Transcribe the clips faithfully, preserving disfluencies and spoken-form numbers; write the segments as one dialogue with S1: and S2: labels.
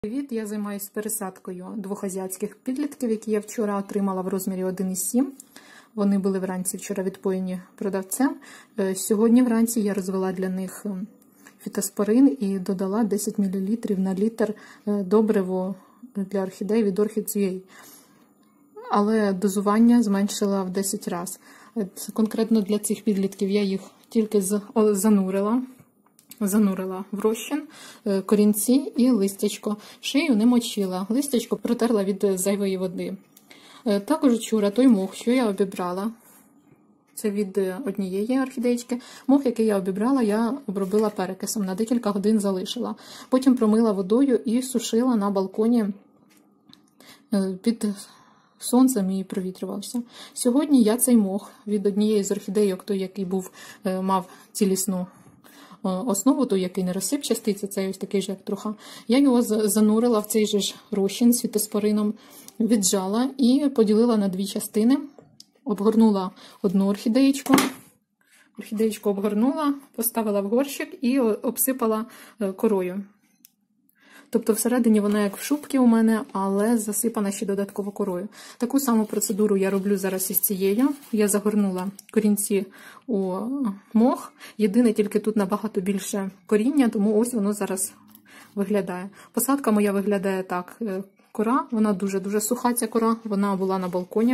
S1: Привіт! Я займаюся пересадкою двох азіатських підлітків, які я вчора отримала в розмірі один і сім. Вони були вранці вчора відпоєні продавцем. Сьогодні вранці я розвела для них фітоспорин і додала десять мілілітрів на літр добриво для орхідей від Orchids точка ю а. Але дозування зменшила в десять разів. Конкретно для цих підлітків я їх тільки занурила. Занурила в розчин, корінці і листячко. Шию не мочила, листячко протерла від зайвої води. Також вчора той мох, що я обібрала, це від однієї орхідеєчки. Мох, який я обібрала, я обробила перекисом, на декілька годин залишила. Потім промила водою і сушила на балконі під сонцем і провітрювався. Сьогодні я цей мох від однієї з орхідейок, той, який був, мав цілісну основу, той, який не розсипчастий, це цей ось такий же, як труха. Я його занурила в цей же ж розчин з фітоспорином, віджала і поділила на дві частини. Обгорнула одну орхідеєчку, орхідеєчку обгорнула, поставила в горщик і обсипала корою. Тобто всередині вона як в шубці у мене, але засипана ще додатково корою. Таку саму процедуру я роблю зараз із цією. Я загорнула корінці у мох. Єдине, тільки тут набагато більше коріння, тому ось воно зараз виглядає. Посадка моя виглядає так. Кора, вона дуже-дуже суха, ця кора, вона була на балконі.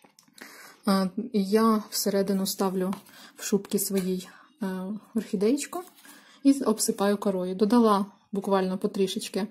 S1: Я всередину ставлю в шубці своїй орхідеєчку і обсипаю корою. Додала буквально потрішечки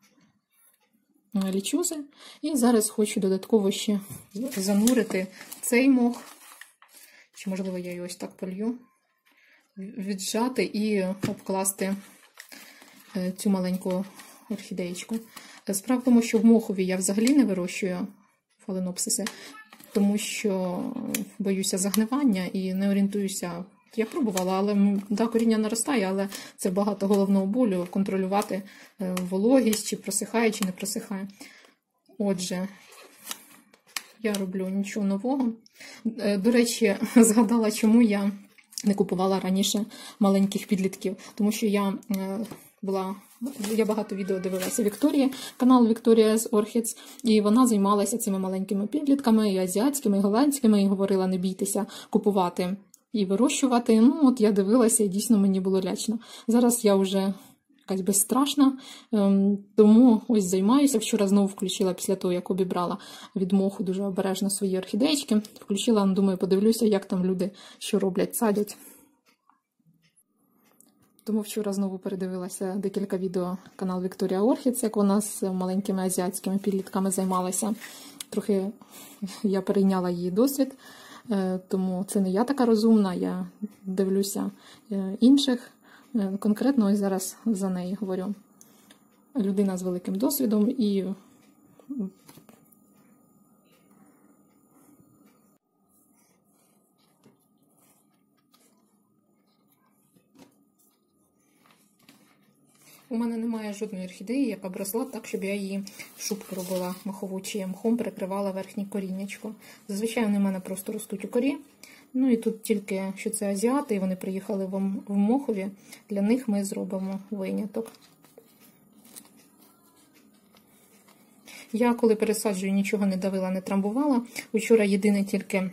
S1: лічузи. І зараз хочу додатково ще занурити цей мох, чи можливо я його ось так полью, віджати і обкласти цю маленьку орхідеєчку. Справа в тому, що в мохові я взагалі не вирощую фаленопсиси, тому що боюся загнивання і не орієнтуюся. Я пробувала, але да, коріння наростає, але це багато головного болю контролювати вологість, чи просихає, чи не просихає. Отже, я роблю нічого нового. До речі, згадала, чому я не купувала раніше маленьких підлітків. Тому що я була, я багато відео дивилася Вікторії, канал Victoria's Orchids, і вона займалася цими маленькими підлітками, і азіатськими, і голландськими, і говорила, не бійтеся купувати і вирощувати. Ну, от я дивилася, і дійсно мені було лячно. Зараз я вже якась безстрашна, тому ось займаюся. Вчора знову включила, після того, як обібрала від моху дуже обережно свої орхідеєчки. Включила, думаю, подивлюся, як там люди що роблять, садять. Тому вчора знову передивилася декілька відео канал Victoria Orchids, як вона з маленькими азіатськими підлітками займалася. Трохи я перейняла її досвід. Тому це не я така розумна, я дивлюся інших. Конкретно ось зараз за неї говорю. Людина з великим досвідом і у мене немає жодної орхідеї, яка б росла так, щоб я її шубку робила мохову, чи мхом прикривала верхнє коріннячко. Зазвичай вони в мене просто ростуть у корі. Ну і тут тільки, що це азіати, і вони приїхали в мохові, для них ми зробимо виняток. Я, коли пересаджую, нічого не давила, не трамбувала. Вчора єдине тільки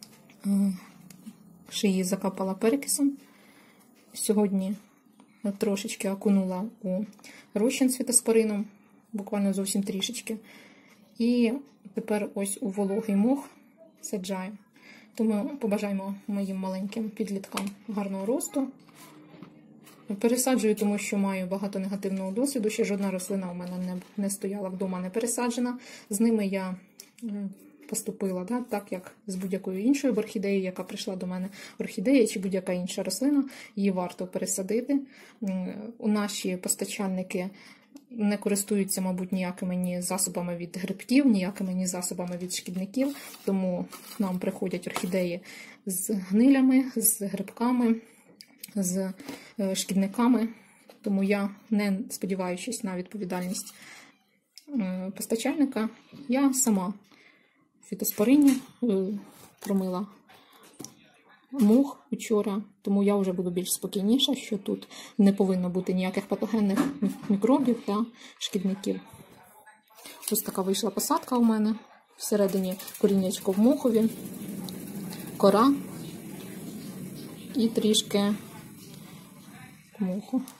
S1: шиї закапала перекисом. Сьогодні трошечки окунула у розчин з фітоспорином, буквально зовсім трішечки. І тепер ось у вологий мох саджаю. Тому побажаємо моїм маленьким підліткам гарного росту. Пересаджую, тому що маю багато негативного досвіду. Ще жодна рослина у мене не, не стояла вдома, не пересаджена. З ними я поступила, да, так, як з будь-якою іншою орхідеєю, яка прийшла до мене, орхідея чи будь-яка інша рослина, її варто пересадити. У наші постачальники не користуються, мабуть, ніякими ні засобами від грибків, ніякими ні засобами від шкідників, тому к нам приходять орхідеї з гнилями, з грибками, з шкідниками, тому я, не сподіваючись на відповідальність постачальника, я сама в фітоспорині промила мух вчора, тому я вже буду більш спокійніша, що тут не повинно бути ніяких патогенних мікробів та шкідників. Ось така вийшла посадка у мене. Всередині коріннячко в мохові, кора і трішки моху.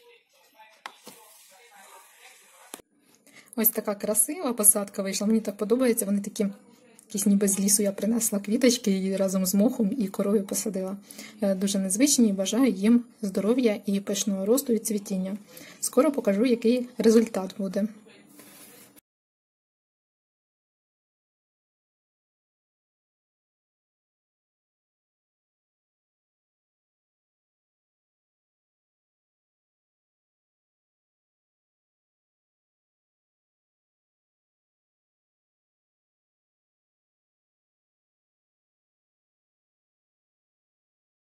S1: Ось така красива посадка вийшла. Мені так подобається. Вони такі, якісь ніби з лісу я принесла квіточки і разом з мохом і корою посадила. Дуже незвичні і бажаю їм здоров'я і пишного росту і цвітіння. Скоро покажу, який результат буде.